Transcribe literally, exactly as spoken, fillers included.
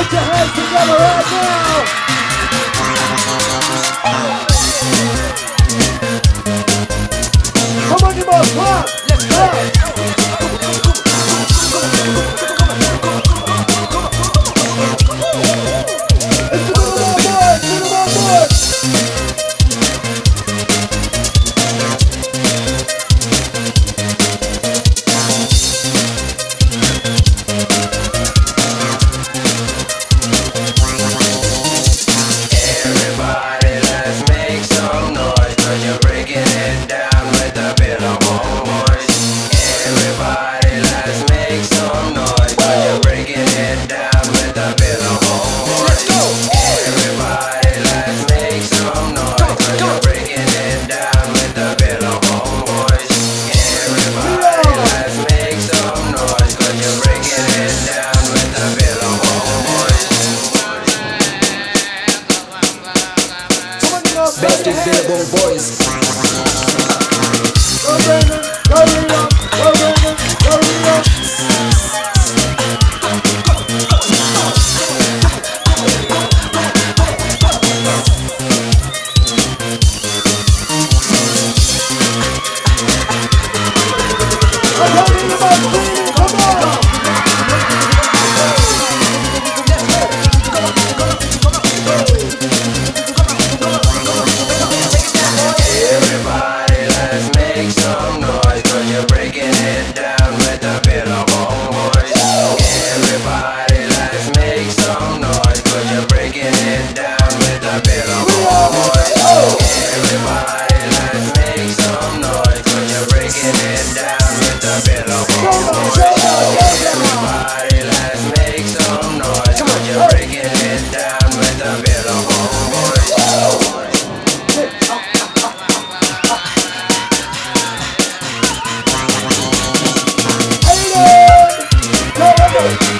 Put your hands together right now. Come on, you must clap. Let's clap. It's the Billabong boys, Billabong boys. Everybody, let's make some noise, 'cause you're breaking it down with the Billabong boys. Everybody, let's make some noise, 'cause you're breaking it down with the Billabong boys. Let's go! Everybody, let's make some noise, 'cause you're breaking it down with the Billabong boys. Everybody, let's make some noise, 'cause you're breaking it down with the Billabong boys. Beswick Billabong boys. Go Brandon, go Rita, go Brandon, go Rita. I'm talking about cleaning, come on! Everybody, let's make some noise, 'cause you're breaking it down with the Billabong boys. Everybody, let's make some noise, 'cause you're breaking it down with the Billabong boys. Everybody, let's make some noise, 'cause you're breaking it down with the Billabong boys. Everybody, let's make some noise, 'cause you're breaking it down with the Billabong boys. Go, go, go.